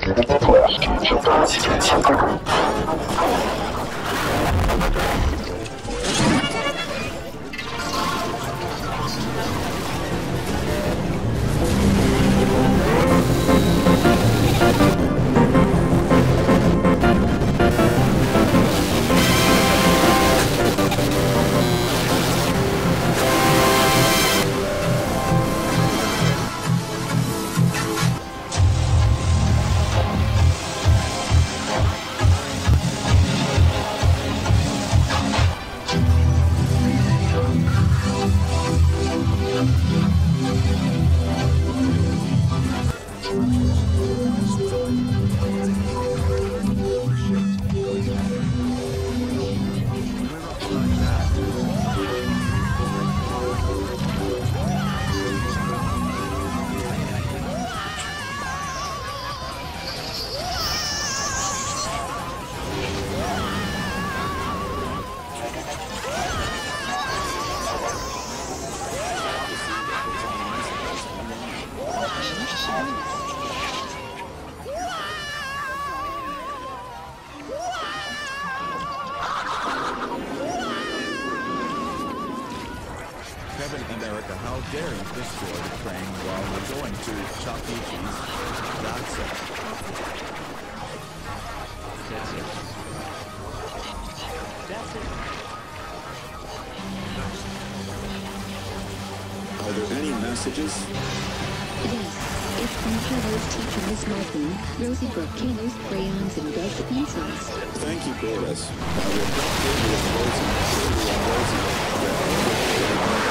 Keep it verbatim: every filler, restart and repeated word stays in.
Kevin and Erica, how dare you destroy the train while we're going to Chuck E. Cheese? That's it. That's it. That's it. Are there any messages? Yes. It's from Heather's teacher, Miss Martin. Rosie brought Kayla's crayons and Doug's pencils. Thank you, Doris. I will help you with Rosie. Rosie.